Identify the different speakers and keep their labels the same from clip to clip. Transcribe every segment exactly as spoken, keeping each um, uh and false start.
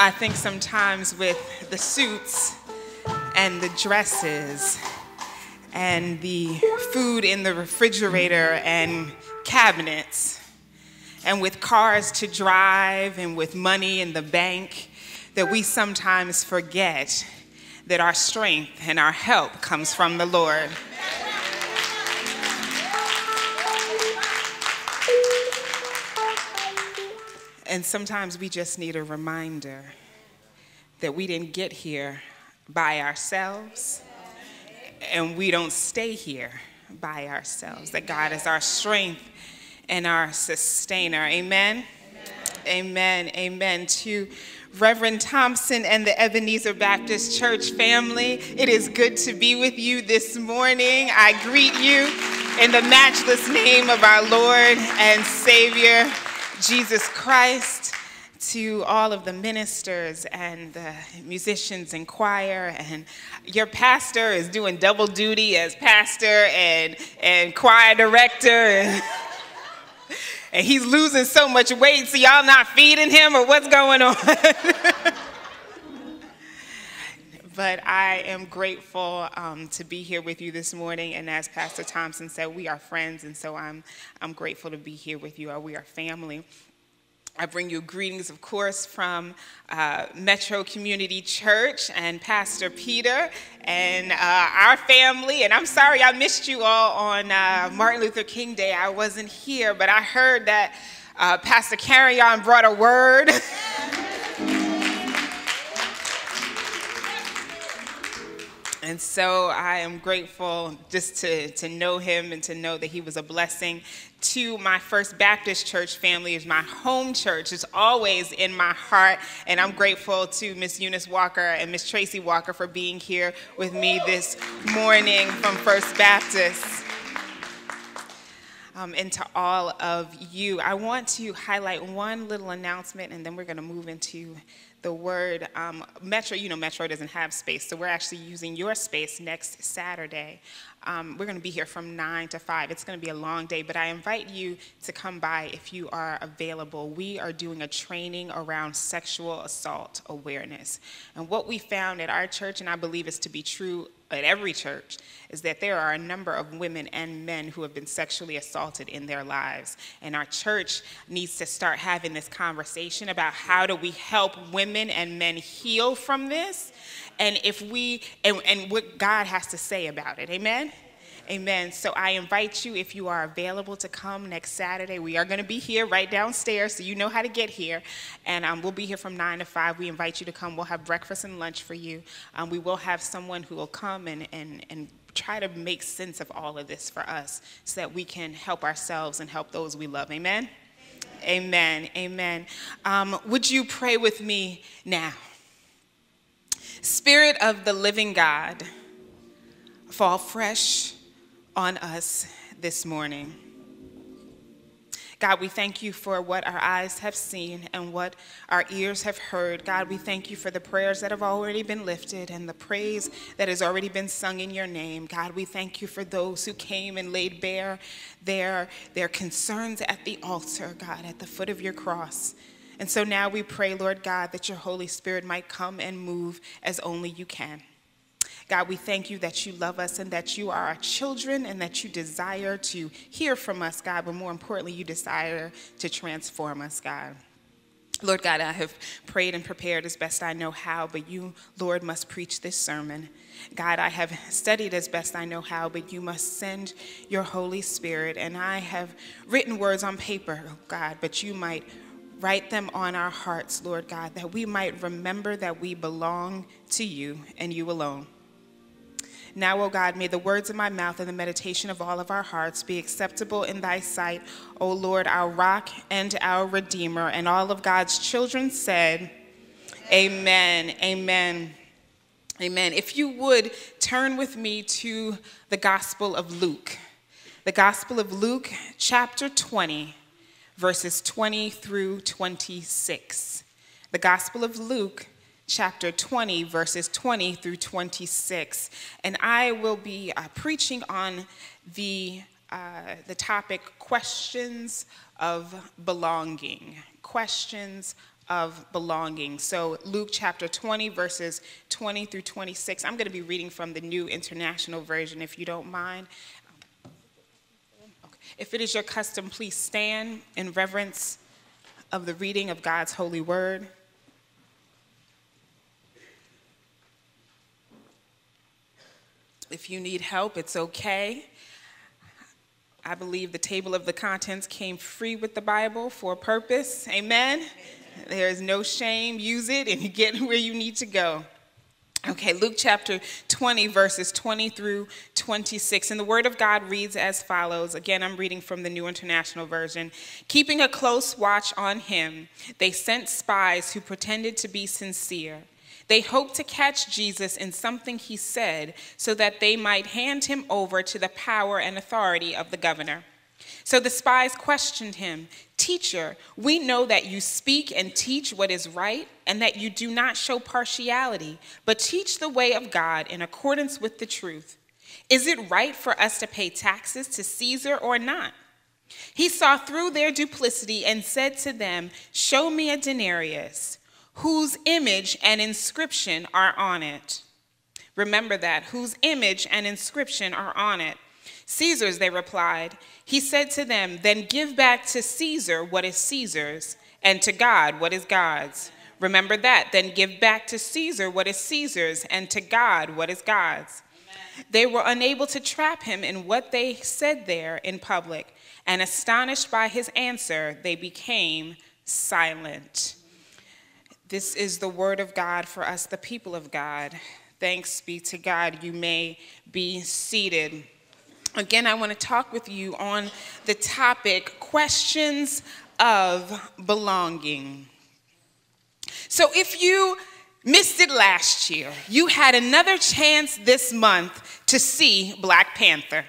Speaker 1: I think sometimes with the suits and the dresses and the food in the refrigerator and cabinets, and with cars to drive and with money in the bank, that we sometimes forget that our strength and our help comes from the Lord. And sometimes we just need a reminder that we didn't get here by ourselves, and we don't stay here by ourselves, that God is our strength and our sustainer. Amen? Amen. Amen. Amen. To Reverend Thompson and the Ebenezer Baptist Church family, it is good to be with you this morning. I greet you in the matchless name of our Lord and Savior, Jesus Christ. To all of the ministers and the musicians and choir, and your pastor is doing double duty as pastor and, and choir director, and, and he's losing so much weight, so y'all not feeding him, or what's going on? But I am grateful um, to be here with you this morning, and as Pastor Thompson said, we are friends, and so I'm, I'm grateful to be here with you. We are family. I bring you greetings, of course, from uh, Metro Community Church and Pastor Peter and uh, our family. And I'm sorry I missed you all on uh, Martin Luther King Day. I wasn't here, but I heard that uh, Pastor Carrion brought a word. And so I am grateful just to, to know him and to know that he was a blessing to my First Baptist Church family. Is my home church. It's always in my heart. And I'm grateful to Miss Eunice Walker and Miss Tracy Walker for being here with me this morning from First Baptist. Um, and to all of you, I want to highlight one little announcement, and then we're going to move into the word. Um, Metro, you know, Metro doesn't have space, so we're actually using your space next Saturday. Um, we're going to be here from nine to five. It's going to be a long day, but I invite you to come by if you are available. We are doing a training around sexual assault awareness. And what we found at our church, and I believe it's to be true at every church, is that there are a number of women and men who have been sexually assaulted in their lives. And our church needs to start having this conversation about how do we help women and men heal from this, and if we, and, and what God has to say about it. Amen? Amen. So I invite you, if you are available, to come next Saturday. We are going to be here right downstairs, so you know how to get here. And um, we'll be here from nine to five. We invite you to come. We'll have breakfast and lunch for you. Um, we will have someone who will come and, and, and try to make sense of all of this for us so that we can help ourselves and help those we love. Amen? Amen. Amen. Amen. Um, would you pray with me now? Spirit of the living God, fall fresh on us this morning. God, we thank you for what our eyes have seen and what our ears have heard. God, we thank you for the prayers that have already been lifted and the praise that has already been sung in your name. God, we thank you for those who came and laid bare their, their concerns at the altar, God, at the foot of your cross. And so now we pray, Lord God, that your Holy Spirit might come and move as only you can. God, we thank you that you love us and that you are our children and that you desire to hear from us, God, but more importantly, you desire to transform us, God. Lord God, I have prayed and prepared as best I know how, but you, Lord, must preach this sermon. God, I have studied as best I know how, but you must send your Holy Spirit. And I have written words on paper, God, but you might write them on our hearts, Lord God, that we might remember that we belong to you and you alone. Now, O God, may the words of my mouth and the meditation of all of our hearts be acceptable in thy sight, O Lord, our rock and our redeemer. And all of God's children said, amen, amen, amen. If you would turn with me to the Gospel of Luke. The Gospel of Luke, chapter twenty, verses twenty through twenty-six. The Gospel of Luke, chapter twenty, verses twenty through twenty-six. And I will be uh, preaching on the, uh, the topic, questions of belonging. Questions of belonging. So Luke chapter twenty, verses twenty through twenty-six. I'm going to be reading from the New International Version, if you don't mind. Okay. If it is your custom, please stand in reverence of the reading of God's holy word. If you need help, it's okay. I believe the table of the contents came free with the Bible for a purpose. Amen? Amen. There is no shame. Use it and you get where you need to go. Okay, Luke chapter twenty, verses twenty through twenty-six. And the word of God reads as follows. Again, I'm reading from the New International Version. Keeping a close watch on him, they sent spies who pretended to be sincere. They hoped to catch Jesus in something he said so that they might hand him over to the power and authority of the governor. So the spies questioned him, "Teacher, we know that you speak and teach what is right and that you do not show partiality, but teach the way of God in accordance with the truth. Is it right for us to pay taxes to Caesar or not?" He saw through their duplicity and said to them, "Show me a denarius. Whose image and inscription are on it?" Remember that, whose image and inscription are on it. "Caesar's," they replied. He said to them, "Then give back to Caesar what is Caesar's, and to God what is God's." Remember that, then give back to Caesar what is Caesar's, and to God what is God's. Amen. They were unable to trap him in what they said there in public, and astonished by his answer, they became silent. This is the word of God for us, the people of God. Thanks be to God. You may be seated. Again, I want to talk with you on the topic, questions of belonging. So if you missed it last year, you had another chance this month to see Black Panther.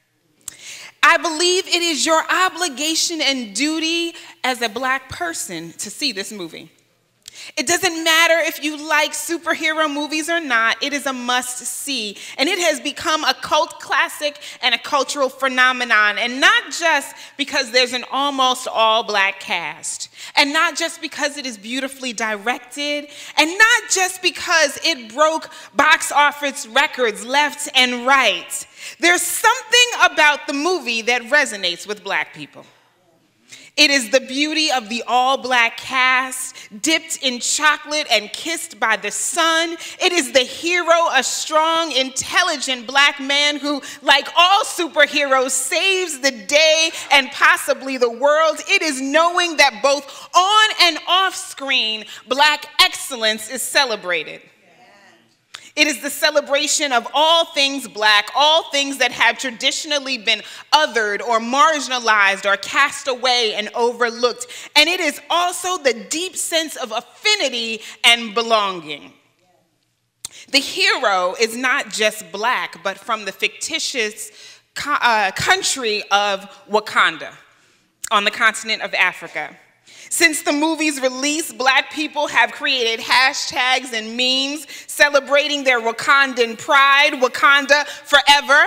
Speaker 1: I believe it is your obligation and duty as a Black person to see this movie. It doesn't matter if you like superhero movies or not, it is a must-see. And it has become a cult classic and a cultural phenomenon. And not just because there's an almost all-Black cast. And not just because it is beautifully directed. And not just because it broke box office records left and right. There's something about the movie that resonates with Black people. It is the beauty of the all-Black cast, dipped in chocolate and kissed by the sun. It is the hero, a strong, intelligent Black man who, like all superheroes, saves the day and possibly the world. It is knowing that both on and off screen, Black excellence is celebrated. It is the celebration of all things Black, all things that have traditionally been othered or marginalized or cast away and overlooked. And it is also the deep sense of affinity and belonging. The hero is not just Black, but from the fictitious uh, country of Wakanda on the continent of Africa. Since the movie's release, Black people have created hashtags and memes celebrating their Wakandan pride, Wakanda forever.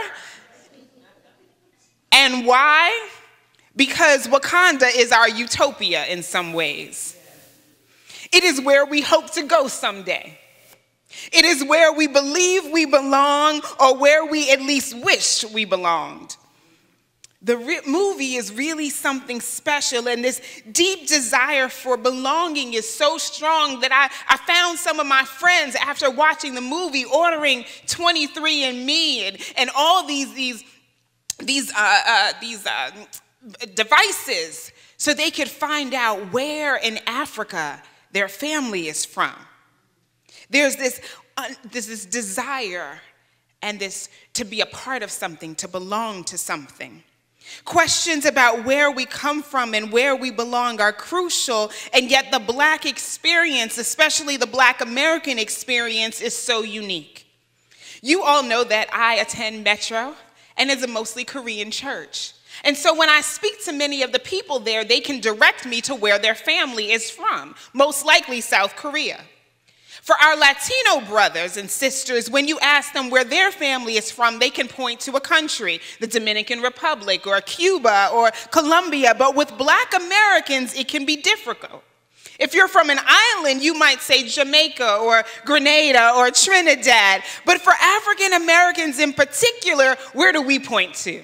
Speaker 1: And why? Because Wakanda is our utopia in some ways. It is where we hope to go someday. It is where we believe we belong, or where we at least wish we belonged. The re- movie is really something special, and this deep desire for belonging is so strong that I, I found some of my friends after watching the movie ordering twenty-three and me and, and all these, these, these, uh, uh, these uh, devices so they could find out where in Africa their family is from. There's this, uh, this, this desire and this to be a part of something, to belong to something. Questions about where we come from and where we belong are crucial, and yet the Black experience, especially the Black American experience, is so unique. You all know that I attend Metro, and it's a mostly Korean church. And so when I speak to many of the people there, they can direct me to where their family is from, most likely South Korea. For our Latino brothers and sisters, when you ask them where their family is from, they can point to a country, the Dominican Republic or Cuba or Colombia. But with Black Americans, it can be difficult. If you're from an island, you might say Jamaica or Grenada or Trinidad. But for African Americans in particular, where do we point to?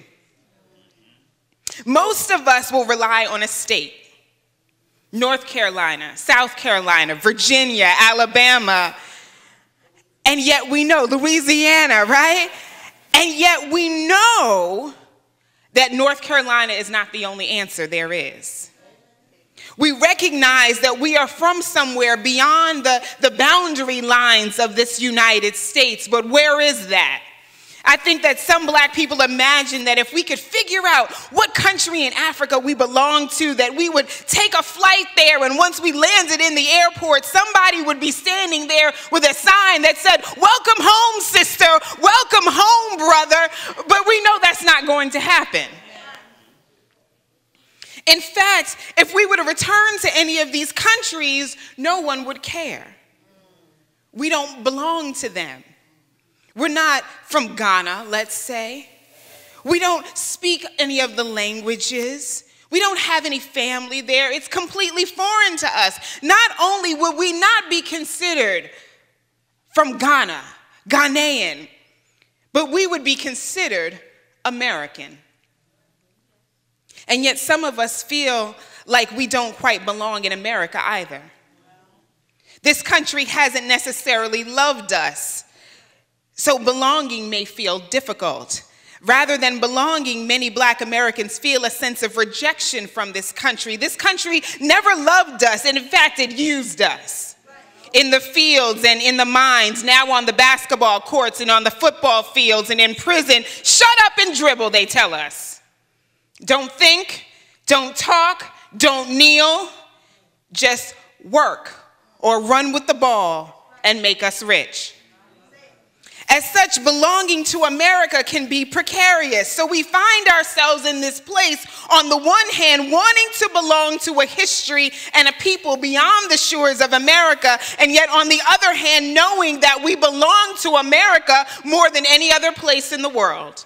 Speaker 1: Most of us will rely on a state. North Carolina, South Carolina, Virginia, Alabama. And yet we know, Louisiana, right? And yet we know that North Carolina is not the only answer there is. We recognize that we are from somewhere beyond the, the boundary lines of this United States, but where is that? I think that some black people imagine that if we could figure out what country in Africa we belong to, that we would take a flight there, and once we landed in the airport, somebody would be standing there with a sign that said, "Welcome home, sister, welcome home, brother," but we know that's not going to happen. In fact, if we were to return to any of these countries, no one would care. We don't belong to them. We're not from Ghana, let's say. We don't speak any of the languages. We don't have any family there. It's completely foreign to us. Not only would we not be considered from Ghana, Ghanaian, but we would be considered American. And yet some of us feel like we don't quite belong in America either. This country hasn't necessarily loved us, so belonging may feel difficult. Rather than belonging, many black Americans feel a sense of rejection from this country. This country never loved us, and in fact, it used us. In the fields and in the mines, now on the basketball courts and on the football fields and in prison, shut up and dribble, they tell us. Don't think, don't talk, don't kneel, just work or run with the ball and make us rich. As such, belonging to America can be precarious. So we find ourselves in this place, on the one hand, wanting to belong to a history and a people beyond the shores of America, and yet on the other hand, knowing that we belong to America more than any other place in the world.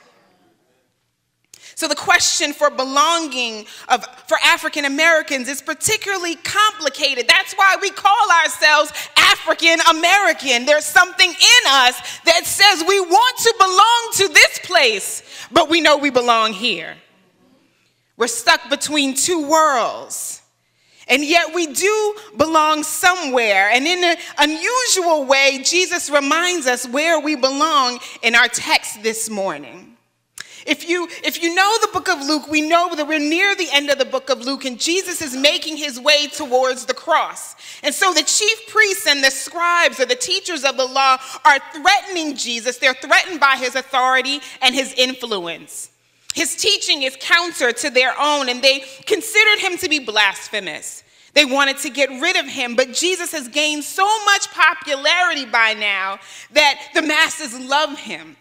Speaker 1: So the question for belonging of, for African Americans is particularly complicated. That's why we call ourselves African American. There's something in us that says we want to belong to this place, but we know we belong here. We're stuck between two worlds. And yet we do belong somewhere. And in an unusual way, Jesus reminds us where we belong in our text this morning. If you, if you know the book of Luke, we know that we're near the end of the book of Luke, and Jesus is making his way towards the cross. And so the chief priests and the scribes, or the teachers of the law, are threatening Jesus. They're threatened by his authority and his influence. His teaching is counter to their own, and they considered him to be blasphemous. They wanted to get rid of him, but Jesus has gained so much popularity by now that the masses love him.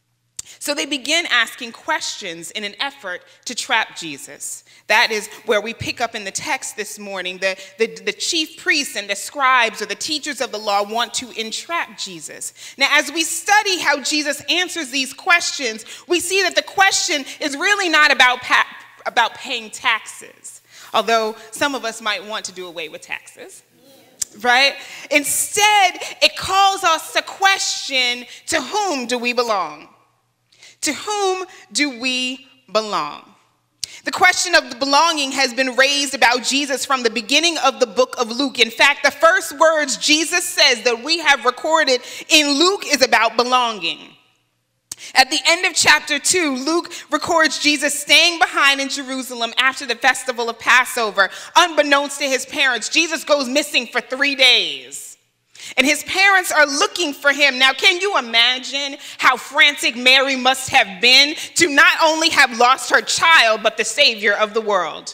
Speaker 1: So they begin asking questions in an effort to trap Jesus. That is where we pick up in the text this morning. The, the, the chief priests and the scribes, or the teachers of the law, want to entrap Jesus. Now, as we study how Jesus answers these questions, we see that the question is really not about, pa- about paying taxes, although some of us might want to do away with taxes. Right? Instead, it calls us to question, to whom do we belong? To whom do we belong? The question of the belonging has been raised about Jesus from the beginning of the book of Luke. In fact, the first words Jesus says that we have recorded in Luke is about belonging. At the end of chapter two, Luke records Jesus staying behind in Jerusalem after the festival of Passover. Unbeknownst to his parents, Jesus goes missing for three days. And his parents are looking for him. Now, can you imagine how frantic Mary must have been to not only have lost her child, but the Savior of the world?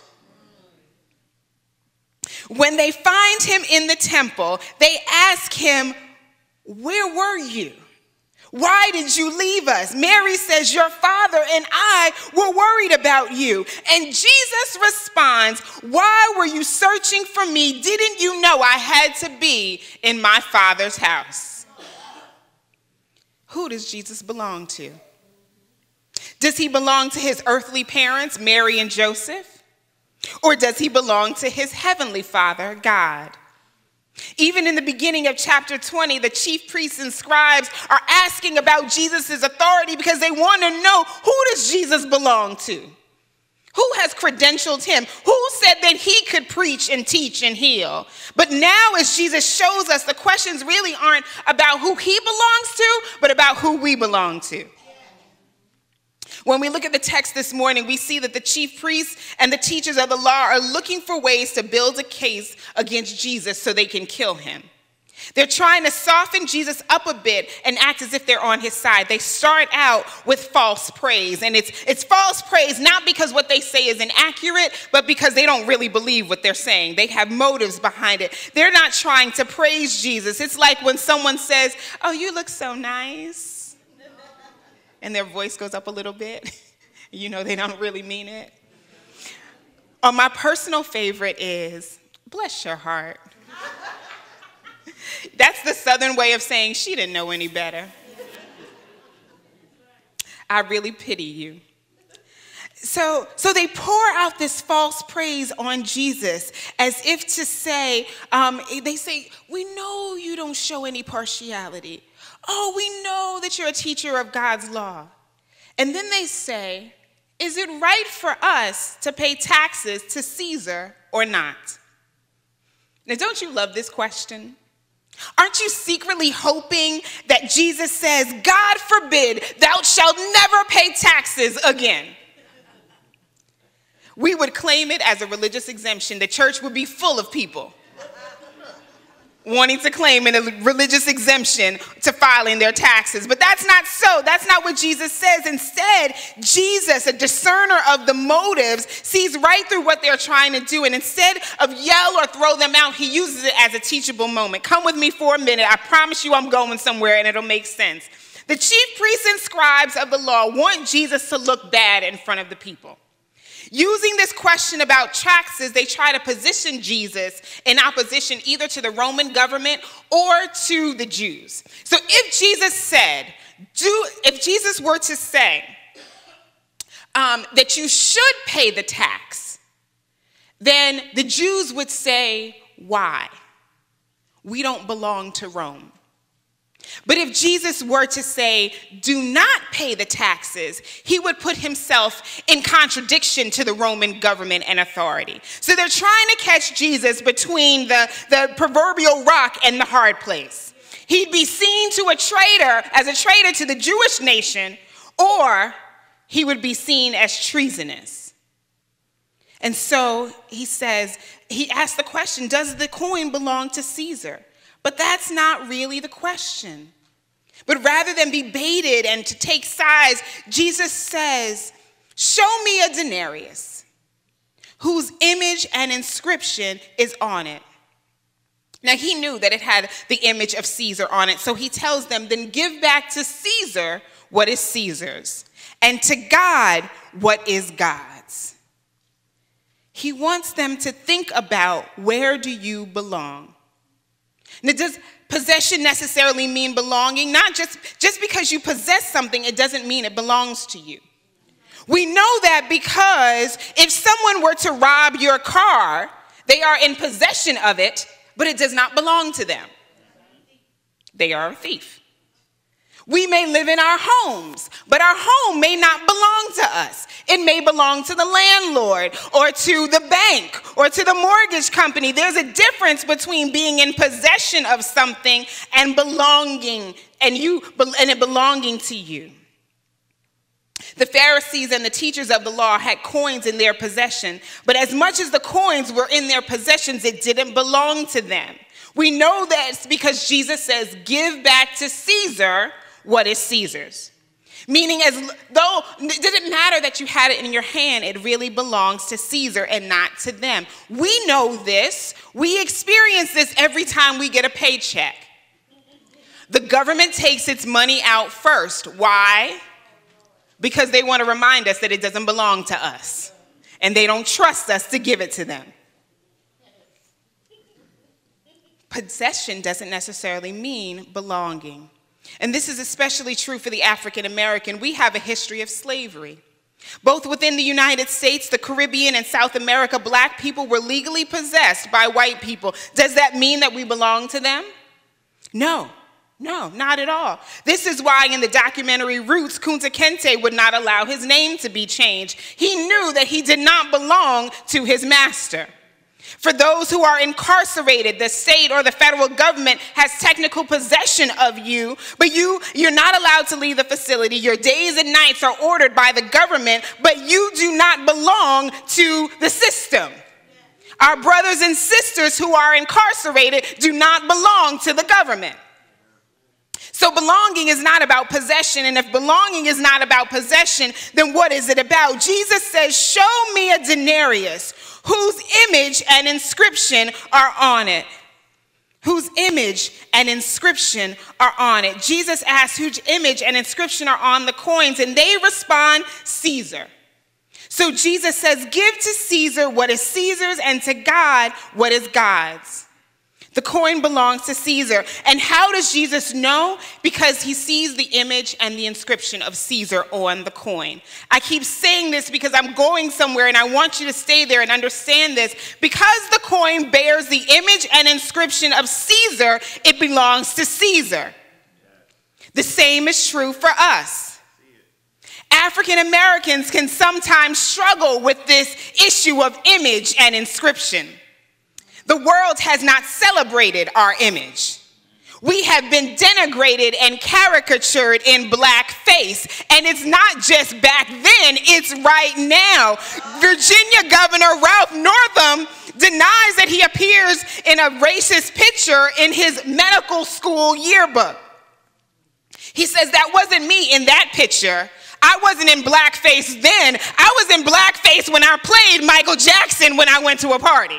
Speaker 1: When they find him in the temple, they ask him, "Where were you? Why did you leave us?" Mary says, "Your father and I were worried about you." And Jesus responds, "Why were you searching for me? Didn't you know I had to be in my Father's house?" Who does Jesus belong to? Does he belong to his earthly parents, Mary and Joseph? Or does he belong to his heavenly Father, God? Even in the beginning of chapter twenty, the chief priests and scribes are asking about Jesus' authority because they want to know, who does Jesus belong to? Who has credentialed him? Who said that he could preach and teach and heal? But now, as Jesus shows us, the questions really aren't about who he belongs to, but about who we belong to. When we look at the text this morning, we see that the chief priests and the teachers of the law are looking for ways to build a case against Jesus so they can kill him. They're trying to soften Jesus up a bit and act as if they're on his side. They start out with false praise, and it's, it's false praise not because what they say is inaccurate, but because they don't really believe what they're saying. They have motives behind it. They're not trying to praise Jesus. It's like when someone says, "Oh, you look so nice," and their voice goes up a little bit. You know they don't really mean it. Or my personal favorite is, "Bless your heart." That's the Southern way of saying she didn't know any better. I really pity you. So, so they pour out this false praise on Jesus as if to say, um, they say, "We know you don't show any partiality. Oh, we know that you're a teacher of God's law." And then they say, "Is it right for us to pay taxes to Caesar or not?" Now, don't you love this question? Aren't you secretly hoping that Jesus says, "God forbid, thou shalt never pay taxes again"? We would claim it as a religious exemption. The church would be full of people wanting to claim a religious exemption to filing their taxes. But that's not so. That's not what Jesus says. Instead, Jesus, a discerner of the motives, sees right through what they're trying to do. And instead of yell or throw them out, he uses it as a teachable moment. Come with me for a minute. I promise you I'm going somewhere and it'll make sense. The chief priests and scribes of the law want Jesus to look bad in front of the people. Using this question about taxes, they try to position Jesus in opposition either to the Roman government or to the Jews. So if Jesus said, do, if Jesus were to say um, that you should pay the tax, then the Jews would say, "Why? We don't belong to Rome." But if Jesus were to say, "Do not pay the taxes," he would put himself in contradiction to the Roman government and authority. So they're trying to catch Jesus between the, the proverbial rock and the hard place. He'd be seen to a traitor as a traitor to the Jewish nation, or he would be seen as treasonous. And so he says, he asks the question, does the coin belong to Caesar? But that's not really the question. But rather than be baited and to take sides, Jesus says, "Show me a denarius whose image and inscription is on it." Now he knew that it had the image of Caesar on it, so he tells them, "Then give back to Caesar what is Caesar's, and to God what is God's." He wants them to think about, where do you belong? Now, does possession necessarily mean belonging? Not just, just because you possess something, it doesn't mean it belongs to you. We know that because if someone were to rob your car, they are in possession of it, but it does not belong to them. They are a thief. We may live in our homes, but our home may not belong to us. It may belong to the landlord or to the bank or to the mortgage company. There's a difference between being in possession of something and belonging, and you and it belonging to you. The Pharisees and the teachers of the law had coins in their possession, but as much as the coins were in their possessions, it didn't belong to them. We know this because Jesus says, "Give back to Caesar what is Caesar's." Meaning, as though it didn't matter that you had it in your hand, it really belongs to Caesar and not to them. We know this. We experience this every time we get a paycheck. The government takes its money out first. Why? Because they want to remind us that it doesn't belong to us, and they don't trust us to give it to them. Possession doesn't necessarily mean belonging. And this is especially true for the African American. We have a history of slavery. Both within the United States, the Caribbean, and South America, black people were legally possessed by white people. Does that mean that we belong to them? No, no, not at all. This is why in the documentary Roots, Kunta Kinte would not allow his name to be changed. He knew that he did not belong to his master. For those who are incarcerated, the state or the federal government has technical possession of you, but you, you're not allowed to leave the facility. Your days and nights are ordered by the government, but you do not belong to the system. Our brothers and sisters who are incarcerated do not belong to the government. So belonging is not about possession, and if belonging is not about possession, then what is it about? Jesus says, show me a denarius whose image and inscription are on it. Whose image and inscription are on it. Jesus asks whose image and inscription are on the coins, and they respond, Caesar. So Jesus says, give to Caesar what is Caesar's, and to God what is God's. The coin belongs to Caesar. And how does Jesus know? Because he sees the image and the inscription of Caesar on the coin. I keep saying this because I'm going somewhere and I want you to stay there and understand this. Because the coin bears the image and inscription of Caesar, it belongs to Caesar. The same is true for us. African Americans can sometimes struggle with this issue of image and inscription. The world has not celebrated our image. We have been denigrated and caricatured in blackface. And it's not just back then, it's right now. Virginia Governor Ralph Northam denies that he appears in a racist picture in his medical school yearbook. He says, that wasn't me in that picture. I wasn't in blackface then. I was in blackface when I played Michael Jackson when I went to a party.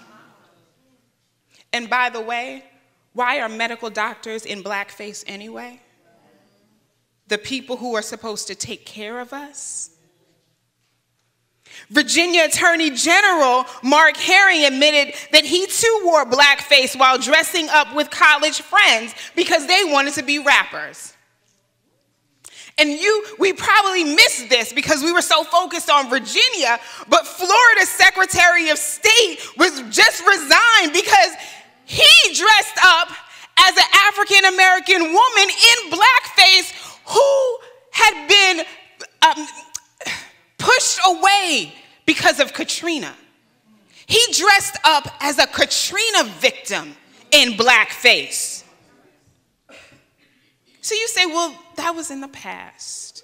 Speaker 1: And by the way, why are medical doctors in blackface anyway? The people who are supposed to take care of us? Virginia Attorney General Mark Herring admitted that he too wore blackface while dressing up with college friends because they wanted to be rappers. And you, we probably missed this because we were so focused on Virginia, but Florida's Secretary of State was just resigned because he dressed up as an African-American woman in blackface who had been um, pushed away because of Katrina. He dressed up as a Katrina victim in blackface. So you say, well, that was in the past.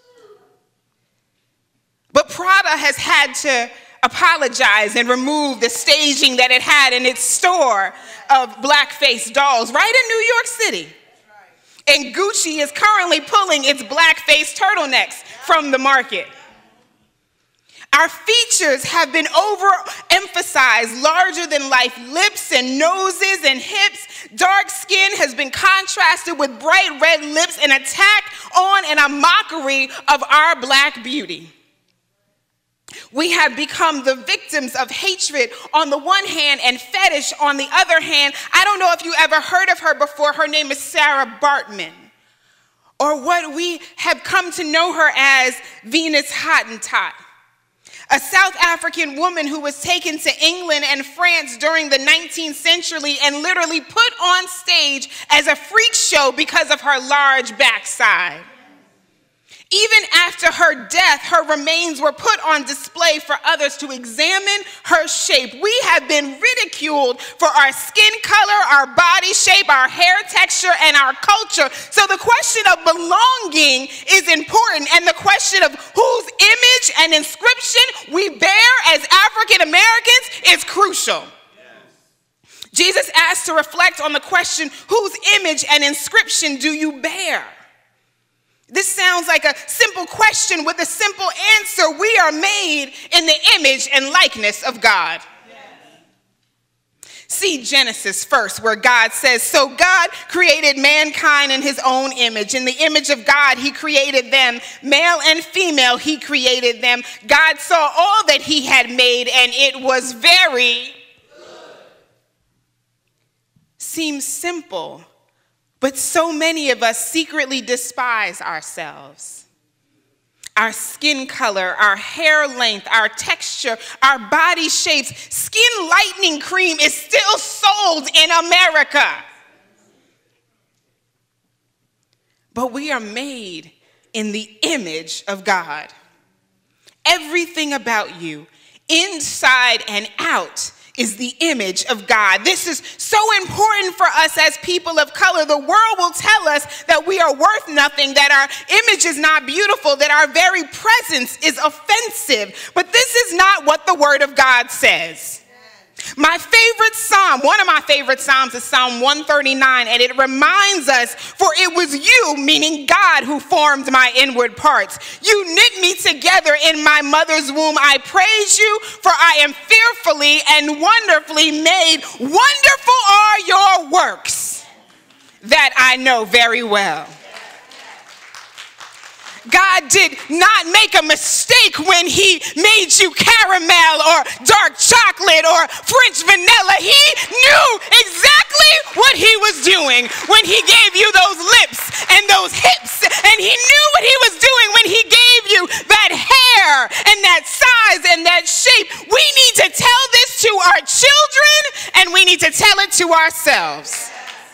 Speaker 1: But Prada has had to apologize and remove the staging that it had in its store of blackface dolls right in New York City. And Gucci is currently pulling its blackface turtlenecks from the market. Our features have been overemphasized, larger than life lips and noses and hips. Dark skin has been contrasted with bright red lips, an attack on and a mockery of our black beauty. We have become the victims of hatred on the one hand and fetish on the other hand. I don't know if you ever heard of her before. Her name is Sarah Bartman, or what we have come to know her as Venus Hottentot, a South African woman who was taken to England and France during the nineteenth century and literally put on stage as a freak show because of her large backside. Even after her death, her remains were put on display for others to examine her shape. We have been ridiculed for our skin color, our body shape, our hair texture, and our culture. So the question of belonging is important, and the question of whose image and inscription we bear as African Americans is crucial. Yes. Jesus asked to reflect on the question, whose image and inscription do you bear? This sounds like a simple question with a simple answer. We are made in the image and likeness of God. Yes. See Genesis first, where God says, so God created mankind in his own image. In the image of God, he created them. Male and female, he created them. God saw all that he had made, and it was very good. Seems simple. But so many of us secretly despise ourselves. our skin color, our hair length, our texture, our body shapes. Skin lightening cream is still sold in America. But we are made in the image of God. Everything about you, inside and out, is the image of God. This is so important for us as people of color. The world will tell us that we are worth nothing, that our image is not beautiful, that our very presence is offensive. But this is not what the Word of God says. My favorite psalm, one of my favorite psalms is Psalm one thirty-nine, and it reminds us, for it was you, meaning God, who formed my inward parts. You knit me together in my mother's womb. I praise you, for I am fearfully and wonderfully made. Wonderful are your works that I know very well. God did not make a mistake when he made you caramel or dark chocolate or French vanilla. He knew exactly what he was doing when he gave you those lips and those hips. And he knew what he was doing when he gave you that hair and that size and that shape. We need to tell this to our children, and we need to tell it to ourselves.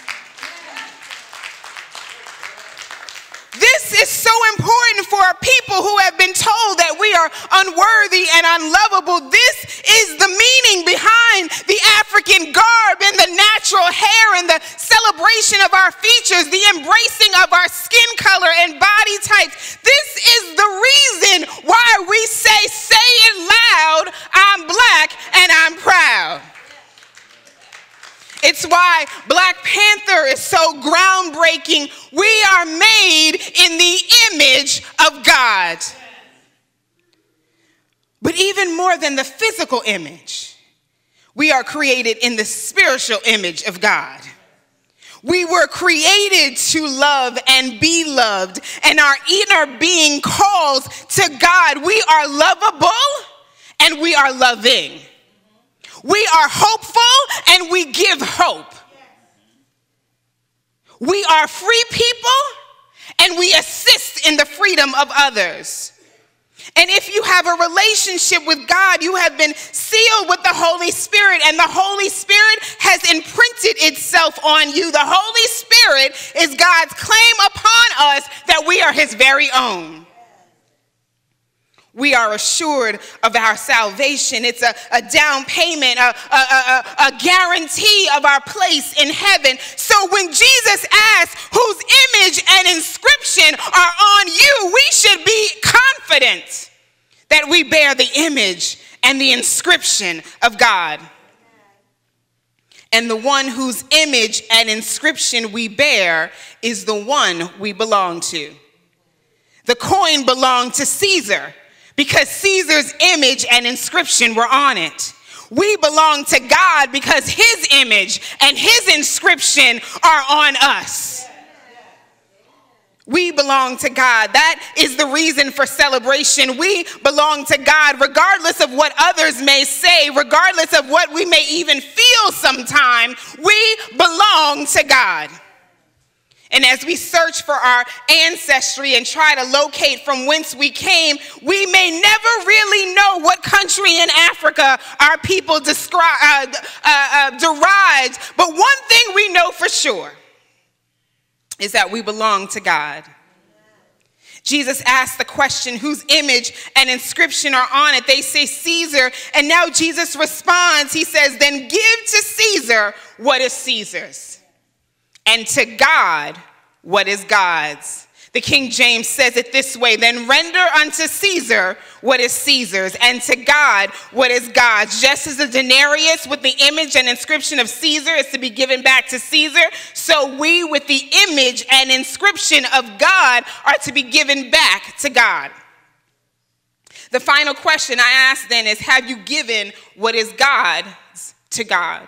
Speaker 1: This is so important for people who have been told that we are unworthy and unlovable. This is the meaning behind the African garb and the natural hair and the celebration of our features, the embracing of our skin color and body types. This is the reason why we say, say it loud, I'm black and I'm proud. It's why Black Panther is so groundbreaking. We are made in the image of God. But even more than the physical image, we are created in the spiritual image of God. We were created to love and be loved, and our inner being calls to God. We are lovable and we are loving. We are hopeful and we give hope. We are free people and we assist in the freedom of others. And if you have a relationship with God, you have been sealed with the Holy Spirit, and the Holy Spirit has imprinted itself on you. The Holy Spirit is God's claim upon us that we are his very own. We are assured of our salvation. It's a, a down payment, a, a, a, a guarantee of our place in heaven. So when Jesus asks, whose image and inscription are on you, we should be confident that we bear the image and the inscription of God. And the one whose image and inscription we bear is the one we belong to. The coin belonged to Caesar, because Caesar's image and inscription were on it. We belong to God because his image and his inscription are on us. We belong to God. That is the reason for celebration. We belong to God regardless of what others may say, regardless of what we may even feel sometime. We belong to God. And as we search for our ancestry and try to locate from whence we came, we may never really know what country in Africa our people describe, uh, uh, uh, derived. But one thing we know for sure is that we belong to God. Jesus asked the question, whose image and inscription are on it? They say Caesar, and now Jesus responds. He says, then give to Caesar what is Caesar's, and to God what is God's. The King James says it this way, then render unto Caesar what is Caesar's, and to God what is God's. Just as the denarius with the image and inscription of Caesar is to be given back to Caesar, so we with the image and inscription of God are to be given back to God. The final question I ask then is, have you given what is God's to God?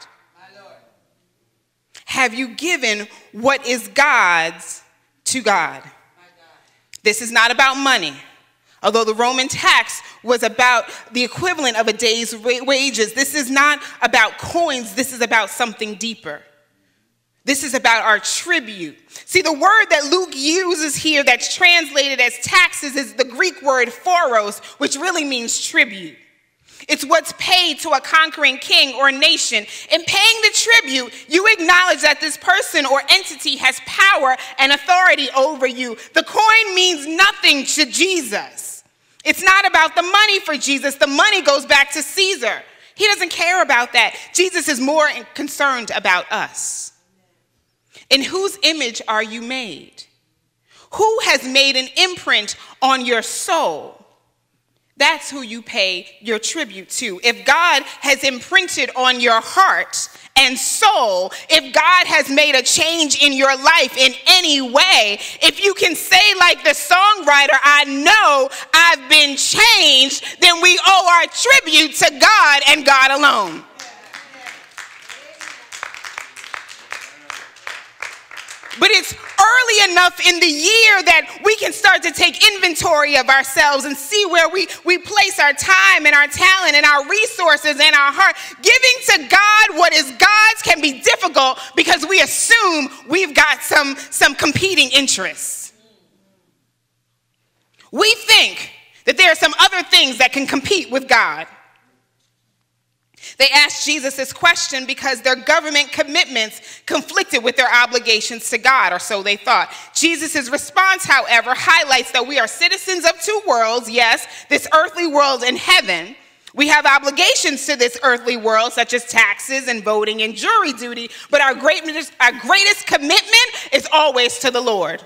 Speaker 1: Have you given what is God's to God? This is not about money. Although the Roman tax was about the equivalent of a day's wages, this is not about coins. This is about something deeper. This is about our tribute. See, the word that Luke uses here that's translated as taxes is the Greek word phoros, which really means tribute. It's what's paid to a conquering king or nation. In paying the tribute, you acknowledge that this person or entity has power and authority over you. The coin means nothing to Jesus. It's not about the money for Jesus. The money goes back to Caesar. He doesn't care about that. Jesus is more concerned about us. In whose image are you made? Who has made an imprint on your soul? That's who you pay your tribute to. If God has imprinted on your heart and soul, if God has made a change in your life in any way, if you can say like the songwriter, I know I've been changed, then we owe our tribute to God and God alone. But it's early enough in the year that we can start to take inventory of ourselves and see where we, we place our time and our talent and our resources and our heart. Giving to God what is God's can be difficult because we assume we've got some, some competing interests. We think that there are some other things that can compete with God. They asked Jesus this question because their government commitments conflicted with their obligations to God, or so they thought. Jesus' response, however, highlights that we are citizens of two worlds, yes, this earthly world and heaven. We have obligations to this earthly world, such as taxes and voting and jury duty, but our greatest, our greatest commitment is always to the Lord.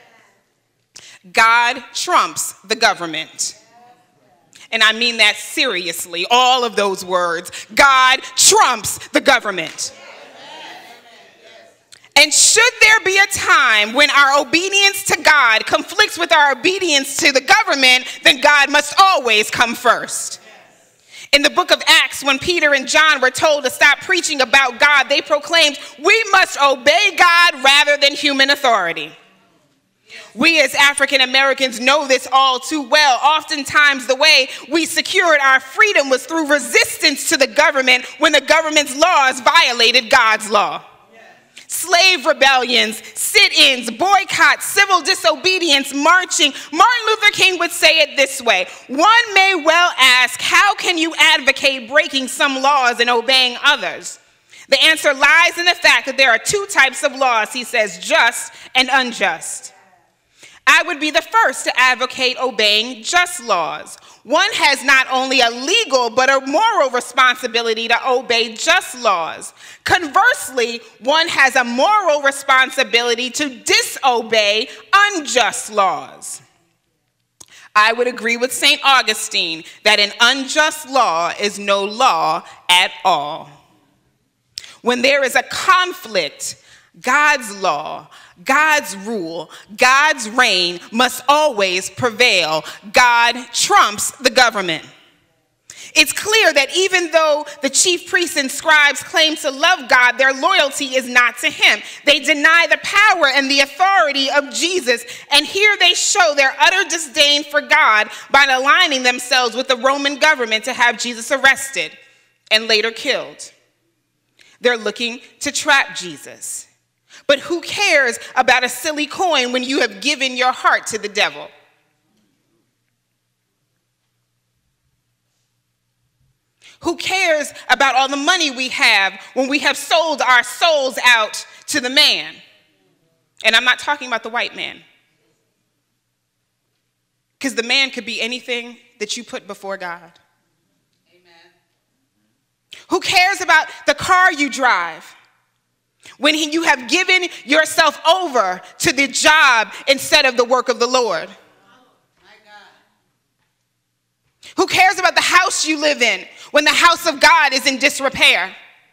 Speaker 1: God trumps the government. And I mean that seriously, all of those words. God trumps the government. And should there be a time when our obedience to God conflicts with our obedience to the government, then God must always come first. In the book of Acts, when Peter and John were told to stop preaching about God, they proclaimed, we must obey God rather than human authority. We as African Americans know this all too well. Oftentimes the way we secured our freedom was through resistance to the government when the government's laws violated God's law. Yes. Slave rebellions, sit-ins, boycotts, civil disobedience, marching. Martin Luther King would say it this way: one may well ask, how can you advocate breaking some laws and obeying others? The answer lies in the fact that there are two types of laws, he says, just and unjust. I would be the first to advocate obeying just laws. One has not only a legal but a moral responsibility to obey just laws. Conversely, one has a moral responsibility to disobey unjust laws. I would agree with Saint Augustine that an unjust law is no law at all. When there is a conflict, God's law, God's rule, God's reign must always prevail. God trumps the government. It's clear that even though the chief priests and scribes claim to love God, their loyalty is not to him. They deny the power and the authority of Jesus, and here they show their utter disdain for God by aligning themselves with the Roman government to have Jesus arrested and later killed. They're looking to trap Jesus. But who cares about a silly coin when you have given your heart to the devil? Who cares about all the money we have when we have sold our souls out to the man? And I'm not talking about the white man. Because the man could be anything that you put before God. Amen. Who cares about the car you drive when he, you have given yourself over to the job instead of the work of the Lord? My God. Who cares about the house you live in when the house of God is in disrepair?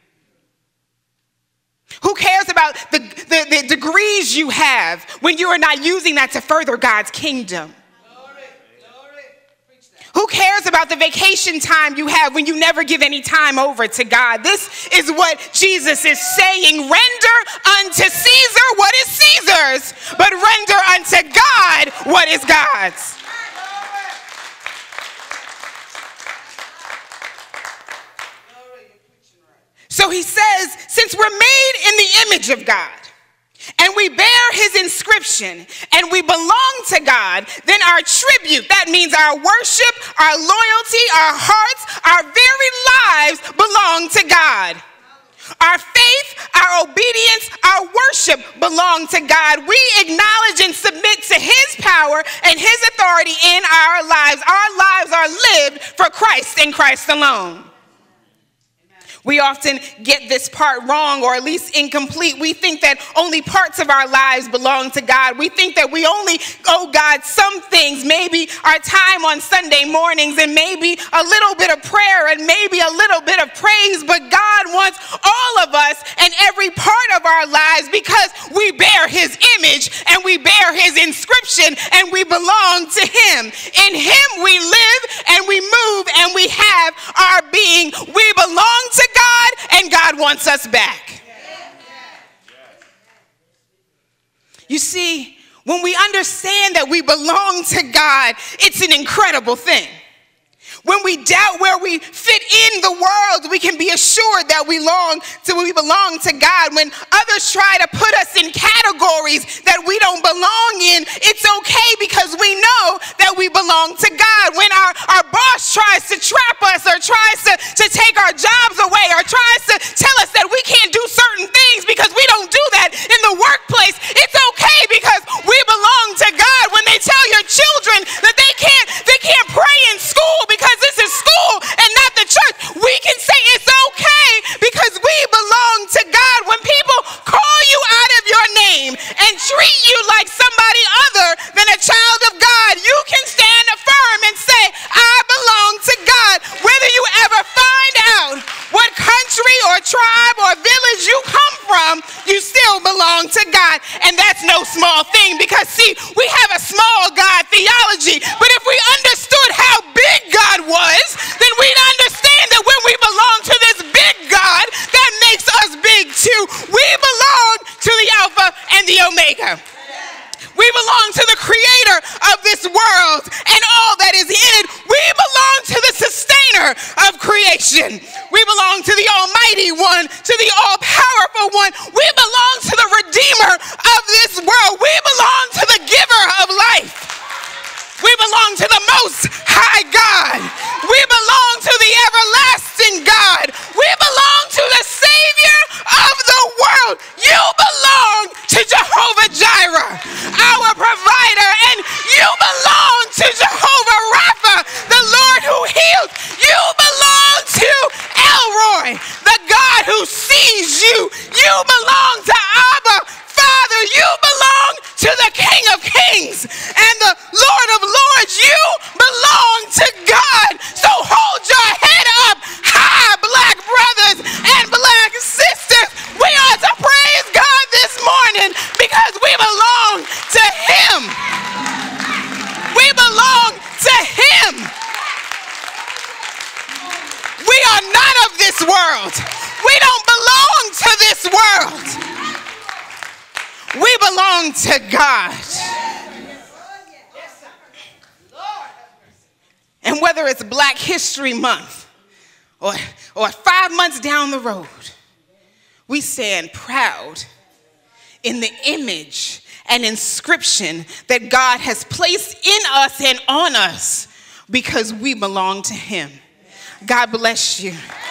Speaker 1: Who cares about the, the, the degrees you have when you are not using that to further God's kingdom? Who cares about the vacation time you have when you never give any time over to God? This is what Jesus is saying. Render unto Caesar what is Caesar's, but render unto God what is God's. So he says says, since we're made in the image of God, and we bear his inscription, and we belong to God, then our tribute, that means our worship, our loyalty, our hearts, our very lives belong to God. Our faith, our obedience, our worship belong to God. We acknowledge and submit to his power and his authority in our lives. Our lives are lived for Christ and Christ alone. We often get this part wrong, or at least incomplete. We think that only parts of our lives belong to God. We think that we only owe God some things, maybe our time on Sunday mornings, and maybe a little bit of prayer, and maybe a little bit of praise. But God wants all of us and every part of our lives, because we bear his image and we bear his inscription and we belong to him. In him we live and we move and we have our being. We belong to God, and God wants us back. You see, when we understand that we belong to God, it's an incredible thing. When we doubt where we fit in the world, we can be assured that we belong to, we belong to God. When others try to put us in categories that we don't belong in, it's okay, because we know that we belong to God. When our, our boss tries to trap us, or tries to, to take our jobs away, or tries to tell us that we can't do certain things because we don't do that in the workplace, it's okay, because we belong to God. When they tell your children that they can't, they can't pray in school because this is school and not the church, we can say it's okay, because we belong to God. When people call you out of your name and treat you like somebody other than a child of God, you can stand firm and say, I belong to God. Whether you ever find out what country or tribe or village you come from, you still belong to God. And that's no small thing, because see, we have a small God theology, but if we understood how big God was, then we'd understand that when we belong to this big God, that makes us big too. We belong to the Alpha and the Omega. We belong to the creator of this world and all that is in it. We belong to the sustainer of creation. We belong to the Almighty One, to the all-powerful One. We belong to the Redeemer of this world. We belong to the giver of life. We belong to the Most High God. We belong to the everlasting God. We belong to the Savior of the world. You belong to Jehovah Jireh, our provider, and you belong to Jehovah Rapha, the Lord who heals. You belong to Elroy, the God who sees you. You belong to Abba, Father. You belong to the King of Kings and the Lord of Lords. You belong to God. So hold your head up high, black brothers and black sisters. We ought to praise God this morning, because we belong to him. We belong to him. We are not of this world. We don't belong to this world. We belong to God. And whether it's Black History Month or, or five months down the road, we stand proud in the image and inscription that God has placed in us and on us, because we belong to him. God bless you.